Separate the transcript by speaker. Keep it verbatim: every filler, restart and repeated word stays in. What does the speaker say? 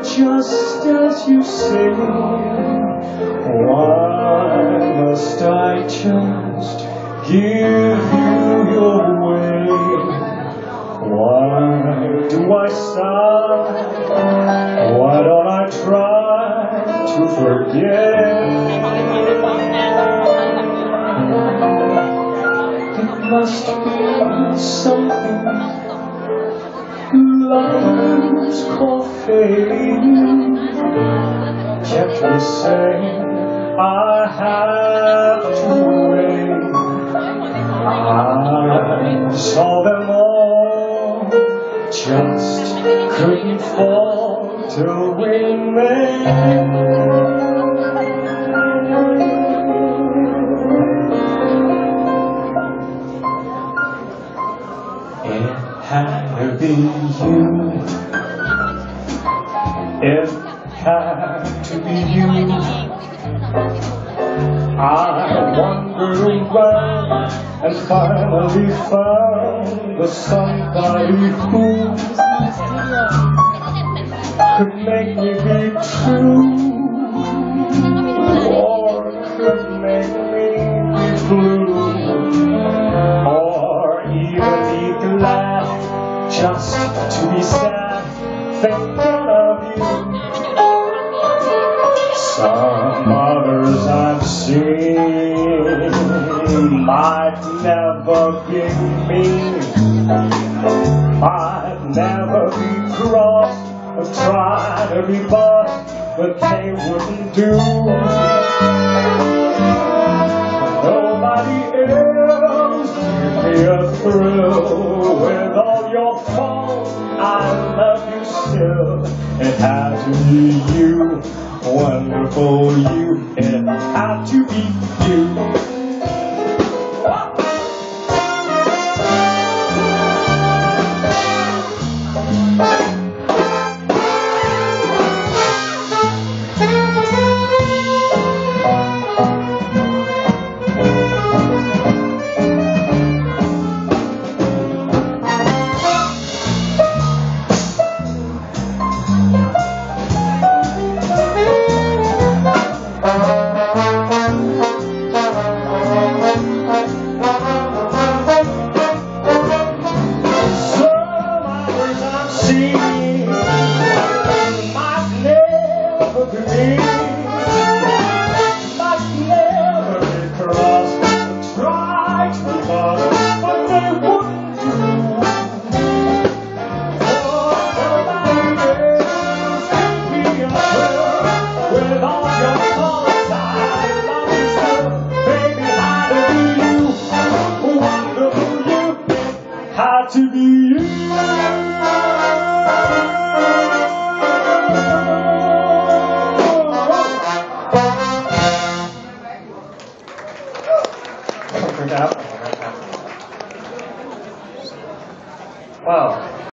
Speaker 1: just as you say. Why must I just give you your way? Why do I sigh? Why don't I try to forget? It must be something lovers call fate. Kept me saying I have to wait. I saw them all, just couldn't fall till we met. It had to be you. It had to be you. I wandered around and finally found the somebody who could make me be true, or could make me be blue, or even be glad just to be sad thinking of you. Some others I've seen might never be me, might never be crossed or try to be bossed, but they wouldn't do. Nobody else give me a thrill. With all your faults, I love you still. It had to be you, wonderful you. It had to be you. To be you.